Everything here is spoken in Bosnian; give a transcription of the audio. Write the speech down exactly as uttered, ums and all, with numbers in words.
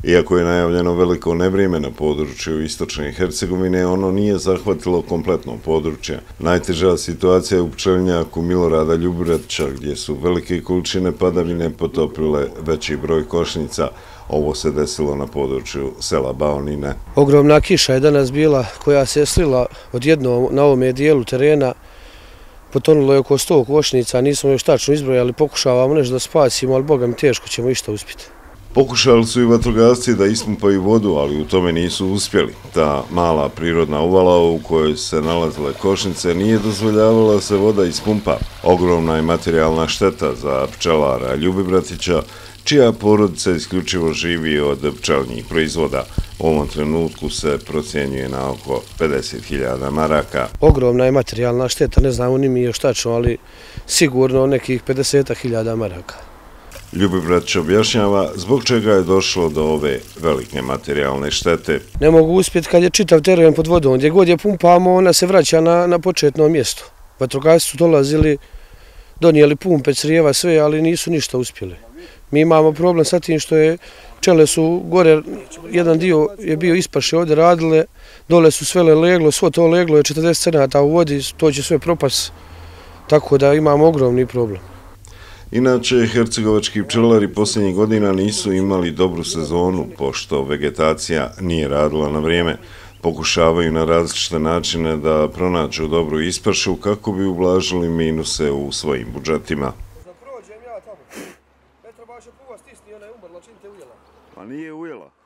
Iako je najavljeno veliko nevrijeme na području istočne Hercegovine, ono nije zahvatilo kompletno područje. Najteža situacija je u pčelinjaku Milorada Ljubibratića, gdje su velike količine padavine potopile veći broj košnica. Ovo se desilo na području sela Baonine. Ogromna kiša je danas bila koja se je slila odjednom na ovome dijelu terena. Potonulo je oko sto košnica, nismo još tačno izbrojali, pokušavamo nešto da spasimo, ali boga mi teško ćemo išta uspjeti. Pokušali su i vatrogasci da ispumpaju vodu, ali u tome nisu uspjeli. Ta mala prirodna uvala u kojoj se nalazile košnice nije dozvoljavala da se voda ispumpa. Ogromna je materijalna šteta za pčelara Ljubibratića, čija porodica isključivo živi od pčelinjih proizvoda. U ovom trenutku se procjenjuje na oko pedeset hiljada maraka. Ogromna je materijalna šteta, ne znamo ni mi još tačno, ali sigurno nekih pedeset hiljada maraka. Ljubibratić objašnjava zbog čega je došlo do ove velike materijalne štete. Ne mogu uspjeti kad je čitav teren pod vodom. Gdje god je pumpamo, ona se vraća na, na početno mjesto. Vatrogasci su dolazili, donijeli pumpe, crijeva, sve, ali nisu ništa uspjeli. Mi imamo problem sa tim što je pčele su gore, jedan dio je bio ispaše ovdje radile, dole su svele leglo, svo to leglo je četrdeset centimetara u vodi, to će sve propast, tako da imamo ogromni problem. Inače, hercegovački pčelari posljednjih godina nisu imali dobru sezonu, pošto vegetacija nije radila na vrijeme. Pokušavaju na različite načine da pronađu dobru ispašu kako bi ublažili minuse u svojim budžetima. Da prođem ja tamo. Ne treba še puva stisni, ona je umrla, čim te ujela. Pa nije ujela.